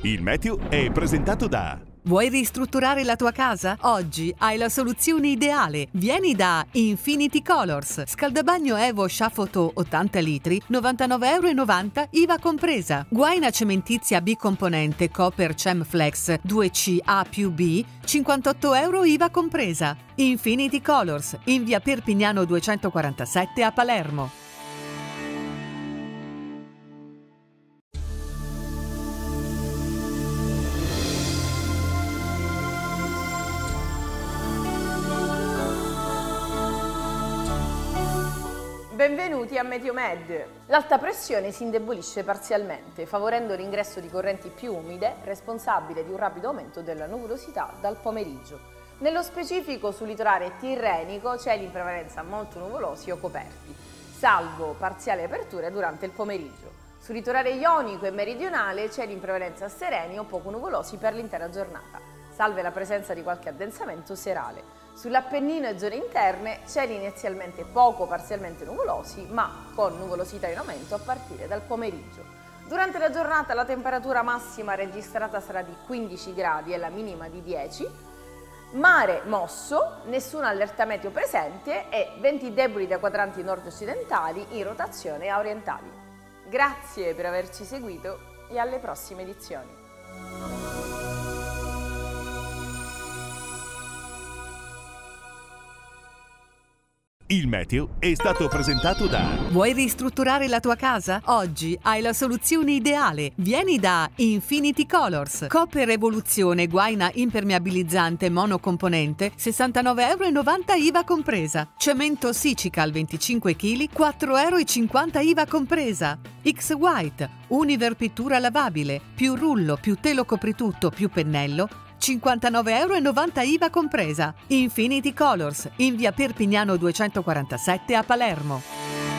Il meteo è presentato da... Vuoi ristrutturare la tua casa? Oggi hai la soluzione ideale. Vieni da Infinity Colors. Scaldabagno Evo Chafoto 80 litri, 99,90 € IVA compresa. Guaina cementizia bicomponente Copper Chem Flex 2C A+B, 58 € IVA compresa. Infinity Colors, in via Perpignano 247 a Palermo. Benvenuti a Meteomed. L'alta pressione si indebolisce parzialmente, favorendo l'ingresso di correnti più umide, responsabile di un rapido aumento della nuvolosità dal pomeriggio. Nello specifico sul litorale tirrenico cieli in prevalenza molto nuvolosi o coperti, salvo parziali aperture durante il pomeriggio. Sul litorale ionico e meridionale cieli in prevalenza sereni o poco nuvolosi per l'intera giornata, salve la presenza di qualche addensamento serale. Sull'Appennino e zone interne, cieli inizialmente poco parzialmente nuvolosi, ma con nuvolosità in aumento a partire dal pomeriggio. Durante la giornata la temperatura massima registrata sarà di 15 gradi e la minima di 10. Mare mosso, nessun allerta meteo presente e venti deboli da quadranti nord-occidentali in rotazione a orientali. Grazie per averci seguito e alle prossime edizioni. Il meteo è stato presentato da... Vuoi ristrutturare la tua casa? Oggi hai la soluzione ideale. Vieni da Infinity Colors. Copper Evoluzione guaina impermeabilizzante monocomponente 69,90 € IVA compresa. Cemento Sicical 25 kg 4,50 € IVA compresa. X White Univer pittura lavabile più rullo più telo copritutto più pennello 59,90 € IVA compresa. Infinity Colors, in via Perpignano 247 a Palermo.